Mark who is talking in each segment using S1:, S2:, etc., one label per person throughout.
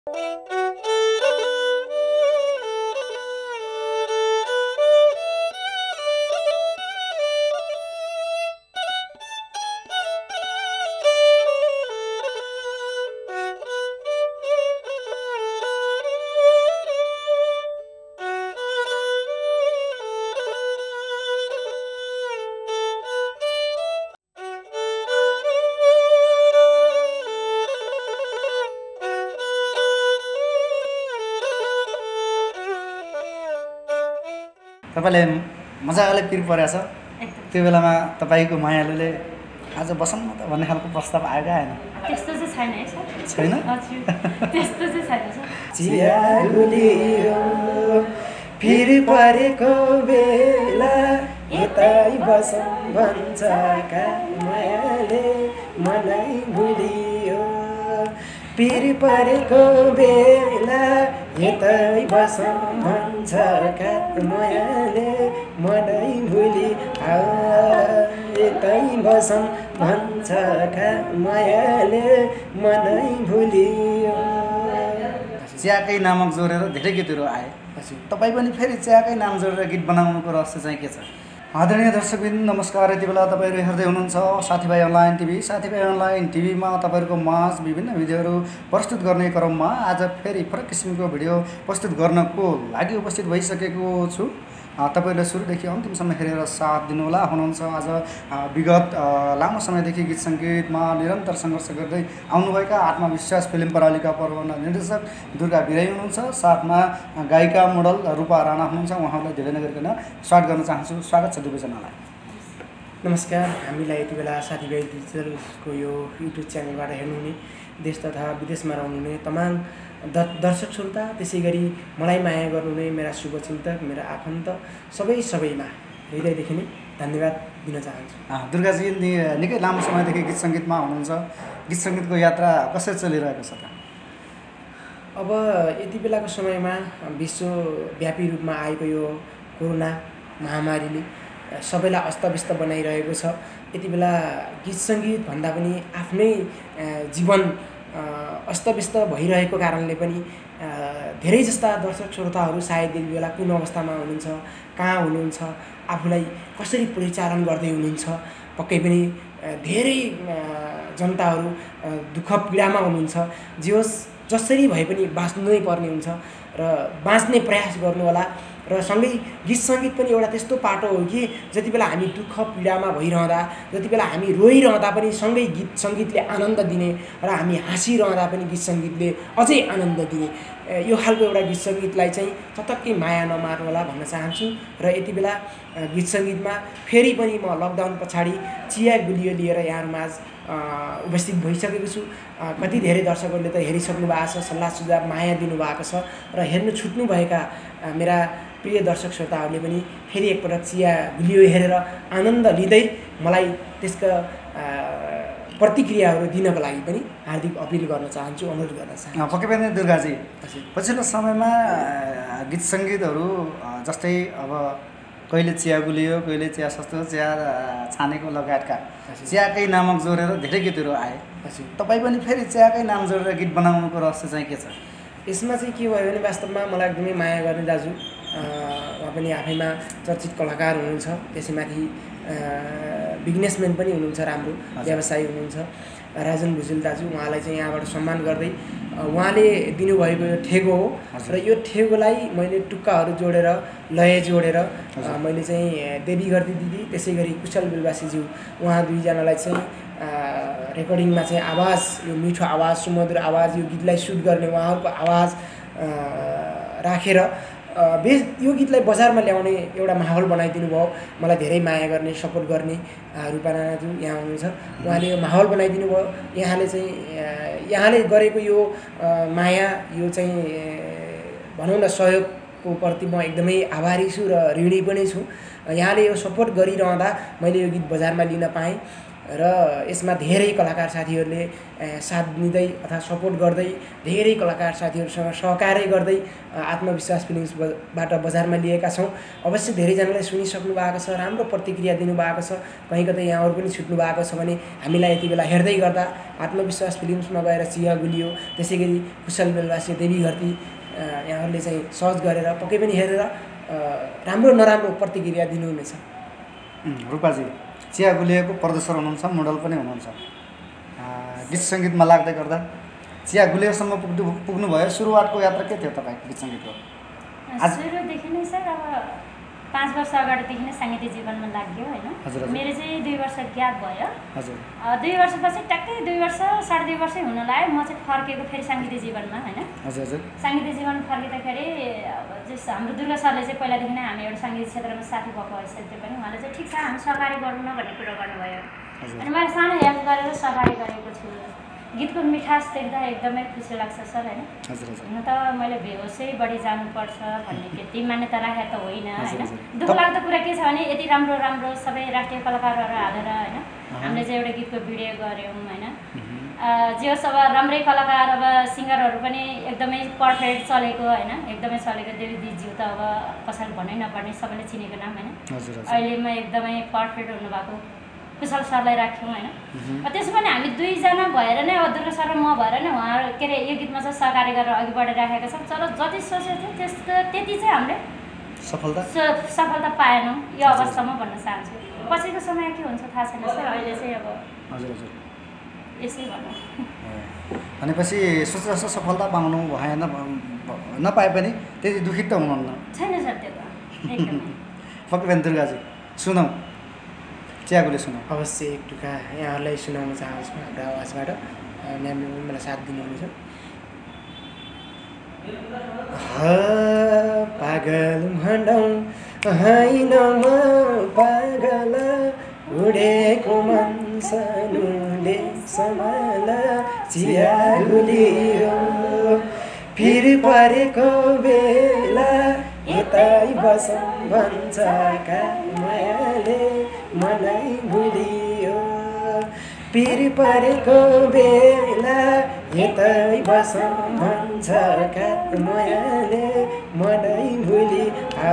S1: तपाईले मजाले पिर परेछ त्यो बेलामा तपाईको मायालुले आज बसौँ न त भन्ने खालको प्रस्ताव आयो क्या हैन?
S2: त्यस्तो चाहिँ छैन है सर।
S1: छैन?
S2: हजुर त्यस्तो चाहिँ छैन सर।
S3: चियागुलियो फिर परेको बेला यतै बसौँ भन्छ का मायाले मनै भुलियो फिर परेको बेला यतै बसौँ भन्छ का मायाले मनै भुली यतै बसौँ भन्छ का मायाले मनै भुलियो।
S1: चियाकै नामक जोडेर धेरै गीतहरू आए। तपाईँ पनि फेरि चियाकै नाम जोडेर गीत बनाउनुको रहस्य चाहिँ के छ? आदरणीय दर्शकवृन्द नमस्कार। यति बेला तपाईँहरू हेर्दै हुनुहुन्छ साथीभाइ अनलाइन टिभी। साथीभाइ अनलाइन टिभीमा तपाईँहरूको माझ विभिन्न भिडियोहरू प्रस्तुत गर्ने क्रममा आज फेरि फरक किसिमको भिडियो प्रस्तुत गर्नको लागि उपस्थित भइसकेको छु। तपाईहरूले सुरुदेखि अन्तिमसम्म हेरेर साथ दिनुहोला। हुनुहुन्छ आज विगत लामो समयदेखि गीत सङ्गीतमा निरन्तर सङ्घर्ष गर्दै आउनुभएका आत्मविश्वास फिल्म प्रणालीका प्रबन्ध निर्देशक दुर्गा बिराई हुनुहुन्छ। साथमा गायिका मोडल रूपा राणा हुनुहुन्छ। उहाँहरूलाई धेरै नगरिकन स्वागत गर्न चाहन्छु। स्वागत छ दुवैजनालाई।
S3: नमस्कार। हामीलाई यति बेला साथीभाइ डिजिटलको यो युट्युब च्यानलबाट हेर्नुहुने देश तथा विदेशमा रहनुहुने तमाम दर्शक श्रोता, त्यसै गरी मलाई माया गर्नुहुने मेरा शुभचिन्तक, मेरा आफन्त सबैमा हृदयदेखि नै धन्यवाद दिन चाहन्छु।
S1: दुर्गाजी निकै लामो समयदेखि गीत सङ्गीतमा हुनुहुन्छ। गीत सङ्गीतको यात्रा कसरी चलिरहेको छ त?
S3: अब यति बेलाको समयमा विश्वव्यापी रूपमा आएको यो कोरोना महामारीले सबैलाई अस्तव्यस्त बनाइरहेको छ। यति बेला गीत सङ्गीत भन्दा पनि आफ्नै जीवन अस्तव्यस्त भइरहेको कारणले पनि धेरै जस्ता दर्शक श्रोताहरू सायद यति बेला कुन अवस्थामा हुनुहुन्छ, कहाँ हुनुहुन्छ, आफूलाई कसरी परिचालन गर्दै हुनुहुन्छ, पक्कै पनि धेरै जनताहरू दुःख पीडामा हुनुहुन्छ। जे होस् जसरी भए पनि बाँच्नै पर्ने हुन्छ र बाँच्ने प्रयास गर्नुहोला। र सँगै गीत सङ्गीत पनि एउटा त्यस्तो पाटो हो कि जति बेला हामी दुःख पीडामा भइरहँदा, जति बेला हामी रोइरहँदा पनि सँगै गीत सङ्गीतले आनन्द दिने र हामी हाँसिरहँदा पनि गीत सङ्गीतले अझै आनन्द दिने यो खालको एउटा गीत सङ्गीतलाई चाहिँ चटक्कै माया नमार्नु होला भन्न चाहन्छु। र यति बेला गीत सङ्गीतमा फेरि पनि म लकडाउन पछाडि चिया गुलियो लिएर यहाँहरूमाझ उपस्थित भइसकेको छु। कति धेरै दर्शकहरूले त हेरिसक्नु भएको छ, सल्लाह सुझाव माया दिनुभएको छ र हेर्नु छुट्नुभएका मेरा प्रिय दर्शक श्रोताहरूले पनि फेरि एकपटक चिया गुलियो हेरेर आनन्द लिँदै मलाई त्यसका प्रतिक्रियाहरू दिनको लागि पनि हार्दिक अपिल गर्न चाहन्छु, अनुरोध गर्न चाहन्छु।
S1: पक्कै पनि दुर्गाजी, पछिल्लो समयमा गीत सङ्गीतहरू जस्तै अब कहिले चिया गुलियो, कहिले चिया सस्तो, चिया छानेको लगायतका चियाकै नामक जोडेर धेरै गीतहरू आए। तपाईँ पनि फेरि चियाकै नाम जोडेर गीत बनाउनुको रहस्य चाहिँ के छ?
S3: यसमा चाहिँ के भयो भने वास्तवमा मलाई एकदमै माया गर्ने दाजु, उहाँ पनि आफैमा चर्चित कलाकार हुनुहुन्छ, त्यसैमाथि बिजनेसम्यान पनि हुनुहुन्छ, राम्रो व्यवसायी हुनुहुन्छ, राजन भुजेल दाजु। उहाँलाई चाहिँ यहाँबाट सम्मान गर्दै उहाँले दिनुभएको यो ठेगो हो र यो ठेगोलाई मैले टुक्काहरू जोडेर लय जोडेर मैले चाहिँ देवी गर्दी दिदी त्यसै गरी कुशल बिलवासीज्यू उहाँ दुईजनालाई चाहिँ रेकर्डिङमा चाहिँ आवाज, यो मिठो आवाज, सुमधुर आवाज, यो गीतलाई सुट गर्ने उहाँहरूको आवाज राखेर यो गीतलाई बजारमा ल्याउने एउटा माहौल बनाइदिनु भयो। मलाई धेरै माया गर्ने, सपोर्ट गर्ने रूपा राणाज्यू यहाँ हुनुहुन्छ, उहाँले यो माहौल बनाइदिनु भयो। यहाँले गरेको यो माया, यो चाहिँ भनौँ न सहयोगको प्रति म एकदमै आभारी छु र ऋणी पनि छु। यहाँले यो सपोर्ट गरिरहँदा मैले यो गीत बजारमा लिन पाएँ र यसमा धेरै कलाकार साथीहरूले साथ दिँदै अथवा सपोर्ट गर्दै धेरै कलाकार साथीहरूसँग सहकार्य गर्दै आत्मविश्वास फिल्म्सबाट बजारमा लिएका छौँ। अवश्य धेरैजनाले सुनिसक्नु भएको छ, राम्रो प्रतिक्रिया दिनुभएको छ। कहीँ कतै यहाँहरू पनि छुट्नु भएको छ भने हामीलाई यति बेला हेर्दै गर्दा आत्मविश्वास फिल्म्समा गएर चिया गुलियो, त्यसै गरी कुशल बेलवासी देवी घरती यहाँहरूले चाहिँ सर्च गरेर पक्कै पनि हेरेर राम्रो नराम्रो प्रतिक्रिया दिनुहुनेछ।
S1: रूपाजी चिया गुलिएको प्रदर्शक हुनुहुन्छ, मोडल पनि हुनुहुन्छ। गीत सङ्गीतमा लाग्दै गर्दा चिया गुलियोसम्म पुग्नुभयो। सुरुवातको यात्रा के थियो तपाईँको गीत सङ्गीतको?
S2: सुरुदेखि नै सर अब 5 वर्ष अगाडिदेखि नै साङ्गीतिक जीवनमा लाग्यो होइन। मेरो चाहिँ 2 वर्ष ग्याप भयो। 2 वर्षपछि ट्याक्कै 2 वर्ष 2.5 वर्षै हुन लाग्यो म चाहिँ फर्केको फेरि साङ्गीतिक जीवनमा होइन। साङ्गीतिक जीवनमा फर्किँदाखेरि जस हाम्रो दुर्गा सरले चाहिँ पहिलादेखि नै हामी एउटा साङ्गीतिक क्षेत्रमा साथी भएको हैसियतले पनि उहाँले चाहिँ ठिक छ हामी सहकारी गरौँ न भन्ने कुरो गर्नुभयो। अनि मैले सानो हेल्प गरेर सहकारी गरेको छु। गीतको मिठास देख्दा एकदमै खुसी लाग्छ सर होइन। हुन त मैले बेहोसै बढी जानुपर्छ भन्ने त्यति मान्यता राखेर त होइन होइन। दुःख लाग्दो कुरा के छ भने यति राम्रो राम्रो सबै राष्ट्रिय कलाकारहरू हालेर होइन हामीले चाहिँ एउटा गीतको भिडियो गऱ्यौँ होइन। जे होस् अब राम्रै कलाकार अब सिङ्गरहरू पनि एकदमै पर्फेक्ट चलेको होइन, एकदमै चलेको। देवीज्यू त अब कसैले भन्नै नपर्ने सबैले चिनेको नाम होइन। अहिलेमा एकदमै पर्फेक्ट हुनुभएको कुशल सरलाई राख्यौँ होइन। त्यसो पनि हामी 2 जना भएर नै अब दुर्गा सर र म भएर नै उहाँ के अरे यो गीतमा चाहिँ सहकार्य गरेर अघि बढिराखेका छौँ। तर जति सोचेको थियो त्यति चाहिँ हामीले सफलता पाएनौँ यो अवस्थामा भन्न चाहन्छु। पछिको समय के हुन्छ थाहा छैन सर। अहिले चाहिँ अब यसै भनौँ।
S1: भनेपछि सोचे जस्तो सफलता पाउनु भएन, नपाए पनि त्यति दुखित त हुनुहुन्न?
S2: छैन सर त्यो त एकदमै।
S1: पक्कै पनि दुर्गाजी सुनौँ, चिया गुलियो सुनौँ।
S3: अवश्य एक टुका यहाँहरूलाई सुनाउन चाहन्छु हाम्रो आवाजबाट। म्यामले मलाई साथ दिनुहुनेछ। पागल भण्डौँ होइन म पागल, उडेको मन सानुले सम्हाल, चिया गुलियो फिर परेको बेला यतै बसौँ भन्छ मायाले मनै भुलियो। पिर परेको बेला यतै बसौँ भन्छ मायाले मनै भुली,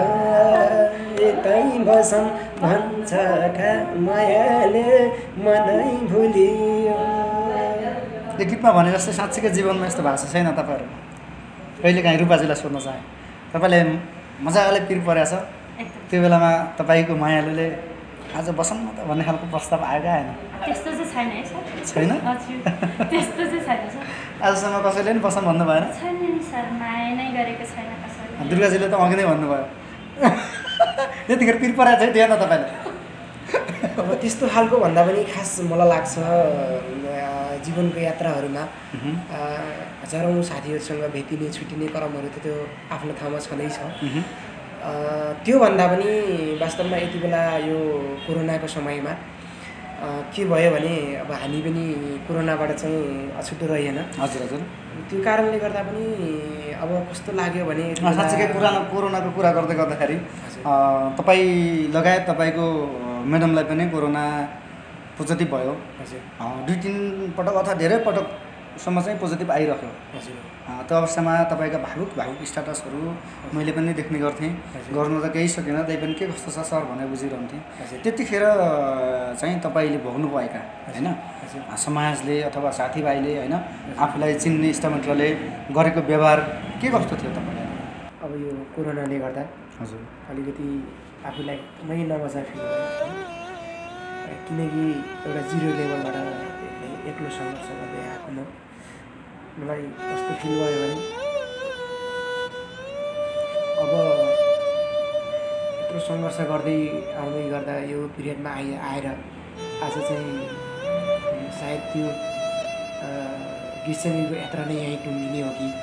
S3: यतै बसौँ भन्छ मायाले मनै भुलियो।
S1: यो गीतमा भने जस्तै साँच्चीकै जीवनमा यस्तो भएको छैन तपाईँहरू? कहिले काहीँ रूपाजीलाई सोध्न चाहे, तपाईँले मजाले पिर परेछ त्यो बेलामा तपाईँको मायालुले आज बसौँ न त भन्ने खालको प्रस्ताव आयो क्या आएन?
S2: त्यस्तो चाहिँ छैन है सर।
S1: छैन?
S2: हजुर त्यस्तो चाहिँ छैन सर।
S1: आजसम्म कसैले नि बसौँ भन्नु भएन?
S2: छैन नि सर, माया नै गरेको छैन कसैले।
S1: दुर्गाजीले त अघि नै भन्नुभयो त्यतिखेर पिर परेको चाहिँ थिएन तपाईँले?
S3: अब त्यस्तो खालको भन्दा पनि खास मलाई लाग्छ जीवनको यात्राहरूमा हजारौँ साथीहरूसँग भेटिने छुटिने क्रमहरू त त्यो आफ्नो ठाउँमा छँदैछ। त्योभन्दा पनि वास्तवमा यति बेला यो कोरोनाको समयमा के भयो भने अब हामी पनि कोरोनाबाट चाहिँ अछुतो रहेन।
S1: हजुर हजुर।
S3: त्यो कारणले गर्दा पनि अब कस्तो लाग्यो भने
S1: साँच्चीकै कोरोनाको कुरा गर्दै गर्दाखेरि तपाईँ लगायत तपाईँको म्याडमलाई पनि कोरोना पोजिटिभ भयो।
S3: हजुर।
S1: 2-3 पटक अथवा धेरै पटकसम्म चाहिँ पोजिटिभ आइरह्यो।
S3: हजुर।
S1: त्यो अवस्थामा तपाईँका भावुक स्ट्याटसहरू मैले पनि देख्ने गर्थेँ। गर्नु त केही सकिनँ, त्यही पनि के कस्तो छ सर भनेर बुझिरहन्थेँ। त्यतिखेर चाहिँ तपाईँले भोग्नुभएका होइन समाजले अथवा साथीभाइले होइन आफूलाई चिन्ने इष्टमित्रले गरेको व्यवहार के कस्तो थियो तपाईँलाई?
S3: अब यो कोरोनाले गर्दा
S1: हजुर
S3: अलिकति आफूलाई मै नमजा फिल भयो, किनकि एउटा 0 लेभलबाट एक्लो सङ्घर्ष गर्दै आएको मलाई कस्तो फिल भयो भने अब यत्रो सङ्घर्ष गर्दै आउँदै गर्दा यो पिरियडमा आएर आज चाहिँ सायद त्यो गीत सङ्गीतको यात्रा नै यहीँ टुङ्गिने हो कि,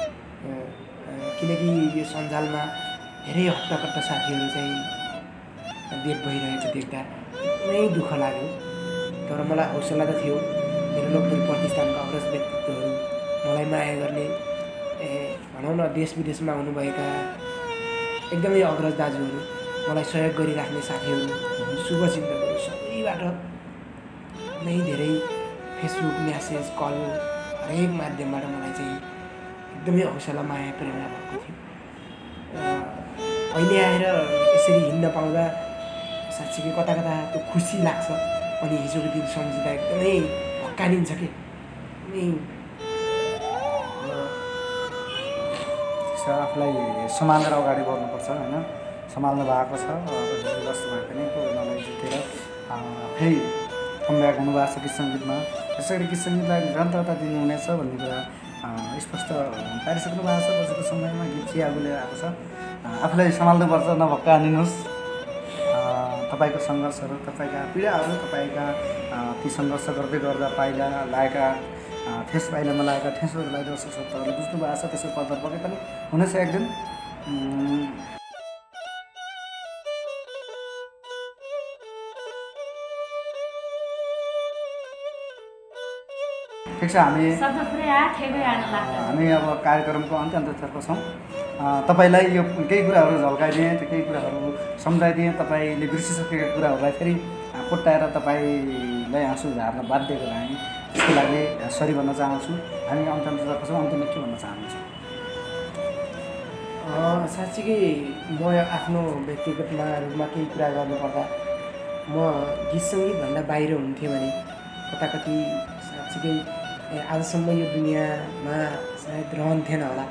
S3: किनकि यो सञ्जालमा धेरै हट्टाकट्टा साथीहरू चाहिँ डेट भइरहेको देख्दा एकदमै दुःख लाग्यो। तर मलाई हौसला त थियो, मेरो लोकप्रिय प्रतिष्ठानका अग्रज व्यक्तित्वहरू, मलाई माया गर्ने भनौँ न देश विदेशमा हुनुभएका एकदमै अग्रज दाजुहरू, मलाई सहयोग गरिराख्ने साथीहरू, शुभचिन्तकहरू सबैबाट एकदमै धेरै फेसबुक म्यासेज कल हरेक माध्यमबाट मलाई चाहिँ एकदमै हौसला माया प्रेरणा भएको थियो। अहिले आएर यसरी हिँड्न पाउँदा साँच्चीकै कता कता त्यो खुसी लाग्छ। अनि हिजोको दिन सम्झिँदा एकदमै हक्कालिन्छ कि
S1: आफूलाई सम्हालेर अगाडि बढ्नुपर्छ होइन, सम्हाल्नु भएको छ। जस्तो भए पनि कोरोनालाई जितेर फेरि कमब्याक हुनुभएको छ गीत सङ्गीतमा। त्यसैगरी गीत सङ्गीतलाई निरन्तरता दिनुहुनेछ भन्ने कुरा स्पष्ट पारिसक्नु भएको छ। पछिको समयमा गीत चियागुले आएको छ। आफूलाई सम्हाल्नुपर्छ, नभक्का हानिनुहोस्। तपाईँको सङ्घर्षहरू, तपाईँका पीडाहरू, तपाईँका ती सङ्घर्ष गर्दै गर्दा पाइला लागेका ठेस पाइलामा लागेका ठेसहरूलाई दर्शक श्रोताहरूले बुझ्नु भएको छ। त्यसको कदर पक्कै पनि हुनेछ एक दिन। ठिक छ, हामी अब कार्यक्रमको अन्त्यतर्फ छौँ। तपाईँलाई यो केही कुराहरू झल्काइदिएँ, त्यो केही कुराहरू सम्झाइदिएँ। तपाईँले बिर्सिसकेका कुराहरूलाई फेरि कोट्याएर तपाईँलाई आँसु झार्न बाध्य गराएँ। त्यसको लागि सरी भन्न चाहन्छु। हामी अन्त्यतर्फ छौँ। अन्त्यमा के भन्न चाहन्छु?
S3: साँच्चीकै म आफ्नो व्यक्तिगतमा रूपमा केही कुरा गर्नुपर्दा म गीत सङ्गीतभन्दा बाहिर हुन्थेँ भने कता कति साँच्चीकै आजसम्म यो दुनियाँमा सायद रहन्थेन होला।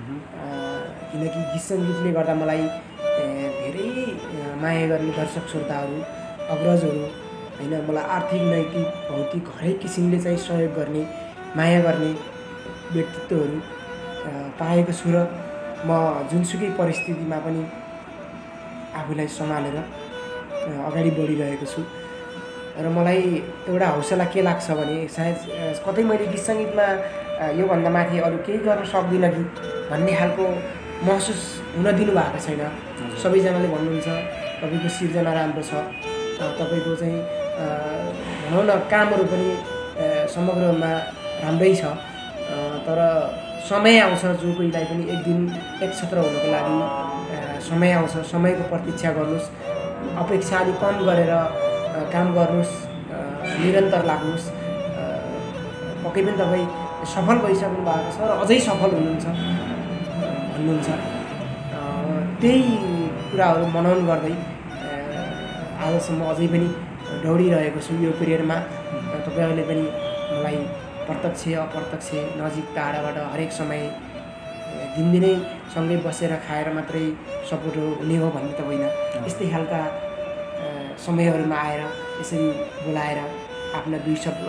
S3: किनकि गीत सङ्गीतले गर्दा मलाई धेरै माया गर्ने दर्शक श्रोताहरू, अग्रजहरू होइन, मलाई आर्थिक नैतिक भौतिक हरेक किसिमले चाहिँ सहयोग गर्ने, माया गर्ने व्यक्तित्वहरू पाएको छु र म जुनसुकै परिस्थितिमा पनि आफूलाई सम्हालेर अगाडि बढिरहेको छु। र मलाई एउटा हौसला के लाग्छ भने सायद कतै मैले गीत सङ्गीतमा योभन्दा माथि अरू केही गर्न सक्दिनँ कि भन्ने खालको महसुस हुन दिनुभएको छैन। सबैजनाले भन्नुहुन्छ तपाईँको सिर्जना राम्रो छ, तपाईँको चाहिँ भनौँ न कामहरू पनि समग्रमा राम्रै छ। तर समय आउँछ, जो कोहीलाई पनि एक दिन एक छत्र हुनको लागि समय आउँछ। समयको प्रतीक्षा गर्नुहोस्, अपेक्षा अलिक कम गरेर काम गर्नुहोस्, निरन्तर लाग्नुहोस्। पक्कै पनि तपाईँ सफल भइसक्नु भएको छ र अझै सफल भन्नुहुन्छ। त्यही कुराहरू मनन गर्दै आजसम्म अझै पनि दौडिरहेको छु यो पिरियडमा। तपाईँहरूले पनि मलाई प्रत्यक्ष अप्रत्यक्ष नजिक टाढाबाट हरेक समय दिनदिनै सँगै बसेर खाएर मात्रै सपोर्ट हुने हो भन्ने त होइन। यस्तै खालका समयहरूमा आएर यसरी बोलाएर आफ्ना दुई शब्द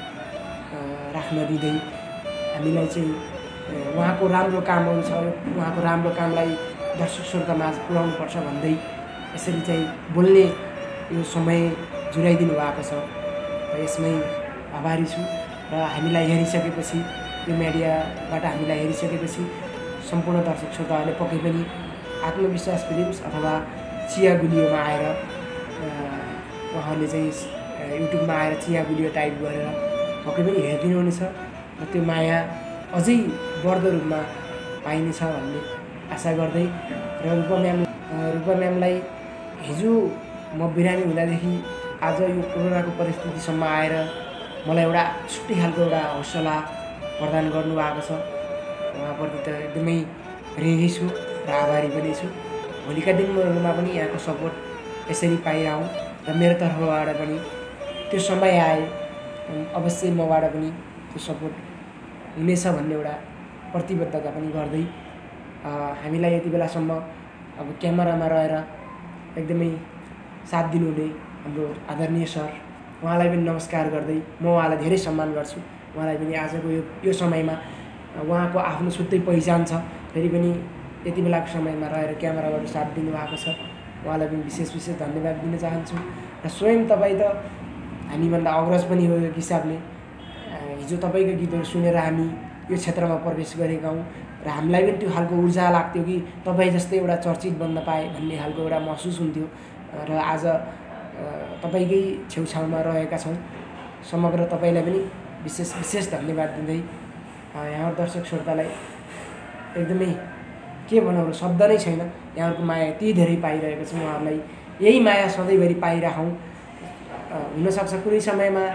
S3: राख्न दिँदै हामीलाई चाहिँ उहाँको राम्रो कामहरू छ, उहाँको राम्रो कामलाई दर्शक श्रोतामाझ पुर्याउनुपर्छ भन्दै यसरी चाहिँ बोल्ने यो समय जुराइदिनु भएको छ। र यसमै आभारी छु। र हामीलाई हेरिसकेपछि, यो मिडियाबाट हामीलाई हेरिसकेपछि सम्पूर्ण दर्शक श्रोताहरूले पक्कै पनि आत्मविश्वास फिल्म्स अथवा चिया गुलियोमा आएर उहाँहरूले चाहिँ युट्युबमा आएर चिया गुलियो टाइप गरेर पक्कै पनि हेरिदिनुहुनेछ र त्यो माया अझै बढ्दो रूपमा पाइनेछ भन्ने आशा गर्दै र रूपा म्यामलाई हिजो म बिरामी हुँदादेखि आज यो कोरोनाको परिस्थितिसम्म आएर मलाई एउटा छुट्टै खालको एउटा हौसला प्रदान गर्नुभएको छ। उहाँप्रति त एकदमै ऋणी छु र आभारी पनि छु। भोलिका दिनहरूमा पनि यहाँको सपोर्ट यसरी पाइरहँ र मेरो तर्फबाट पनि त्यो समय आए अवश्य मबाट पनि त्यो सपोर्ट हुनेछ भन्ने एउटा प्रतिबद्धता पनि गर्दै हामीलाई यति बेलासम्म अब क्यामेरामा रहेर एकदमै साथ दिनुहुने हाम्रो आदरणीय सर, उहाँलाई पनि नमस्कार गर्दै म उहाँलाई धेरै सम्मान गर्छु। उहाँलाई पनि आजको यो समयमा उहाँको आफ्नो छुट्टै पहिचान छ, फेरि पनि यति बेलाको समयमा रहेर क्यामेराबाट साथ दिनुभएको छ। उहाँलाई पनि विशेष धन्यवाद दिन चाहन्छु। र स्वयं तपाईँ त हामीभन्दा अग्रज पनि हो यो हिसाबले। हिजो तपाईँको गीतहरू सुनेर हामी यो क्षेत्रमा प्रवेश गरेका हौँ र हामीलाई पनि त्यो खालको ऊर्जा लाग्थ्यो कि तपाईँ जस्तै एउटा चर्चित बन्न पाए भन्ने खालको एउटा महसुस हुन्थ्यो। र आज तपाईँकै छेउछाउमा रहेका छौँ। समग्र तपाईँलाई पनि विशेष धन्यवाद दिँदै यहाँ दर्शक श्रोतालाई एकदमै के भनौँ, शब्द नै छैन। यहाँहरूको माया यति धेरै पाइरहेको छु। उहाँहरूलाई यही माया सधैँभरि पाइराखौँ। हुनसक्छ कुनै समयमा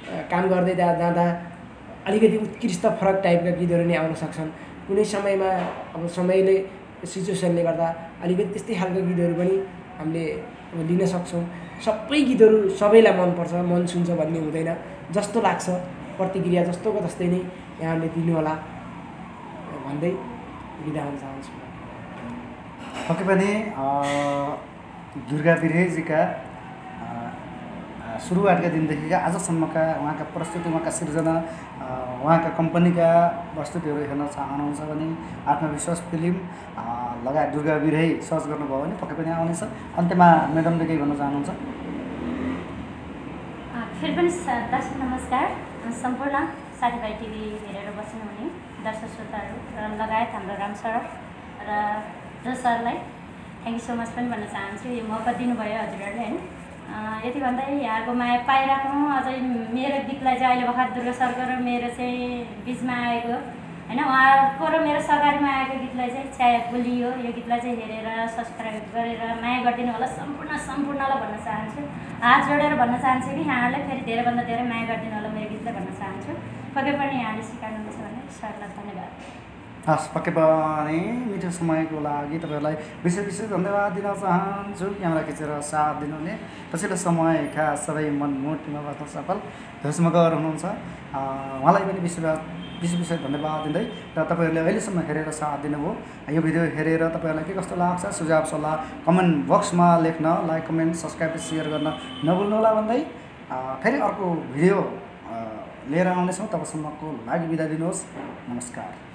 S3: काम गर्दै जाँदा अलिकति उत्कृष्ट फरक टाइपका गीतहरू नै आउन सक्छन्। कुनै समयमा अब समयले सिचुएसनले गर्दा अलिकति त्यस्तै खालको गीतहरू पनि हामीले लिन सक्छौँ। सबै गीतहरू सबैलाई मनपर्छ, मन छुन्छ भन्ने हुँदैन। जस्तो लाग्छ प्रतिक्रिया जस्तोको जस्तै नै यहाँले दिनुहोला भन्दै बिदा हुन चाहन्छु।
S1: पक्कै पनि दुर्गा बिरहेजीका सुरुवातका दिनदेखिका आजसम्मका उहाँका प्रस्तुति, उहाँका सिर्जना, उहाँका कम्पनीका प्रस्तुतिहरू हेर्न चाहनुहुन्छ भने आत्मविश्वास फिल्म लगायत दुर्गा बिरही सर्च गर्नुभयो भने पक्कै पनि आउनेछ। अन्त्यमा म्याडमले केही भन्न चाहनुहुन्छ?
S2: फेरि पनि दर्शक नमस्कार। सम्पूर्ण साथीभाइ टिभी हेरेर बस्नुहुने दर्शक श्रोताहरू र लगायत हाम्रो राम सर र सरलाई थ्याङ्क यू सो मच पनि भन्न चाहन्छु। यो मौका दिनुभयो हजुरहरूले होइन। यति भन्दै यहाँको माया पाइराख्नु। अझै मेरो गीतलाई चाहिँ अहिले भर्खर दुर्गा सरको र मेरो चाहिँ बिचमा आएको होइन, उहाँको र मेरो सगारीमा आएको गीतलाई चाहिँ छ्याया बोलियो। यो गीतलाई चाहिँ हेरेर सब्सक्राइब गरेर माया गरिदिनु होला सम्पूर्णलाई भन्न चाहन्छु। हात जोडेर भन्न चाहन्छु कि यहाँहरूले फेरि धेरैभन्दा धेरै माया गरिदिनु होला मेरो गीतलाई भन्न चाहन्छु। पक्कै पनि यहाँले सिकाउनुहुन्छ भने सरलाई धन्यवाद।
S1: हस्, पक्कै पनि मिठो समयको लागि तपाईँहरूलाई विशेष धन्यवाद दिन चाहन्छु। क्यामेरा खिचेर साथ दिनुहुने पछिल्लो समयका सबै मनमुटुमा बस्न सफल धुसमगर हुनुहुन्छ, उहाँलाई पनि विशेष धन्यवाद दिँदै र तपाईँहरूले अहिलेसम्म हेरेर साथ दिनुभयो। यो भिडियो हेरेर तपाईँहरूलाई के कस्तो लाग्छ सुझाव सल्लाह कमेन्ट बक्समा लेख्न, लाइक कमेन्ट सब्सक्राइब सेयर गर्न नभुल्नुहोला भन्दै फेरि अर्को भिडियो लिएर आउनेछौँ। तबसम्मको लागि बिदा दिनुहोस्। नमस्कार।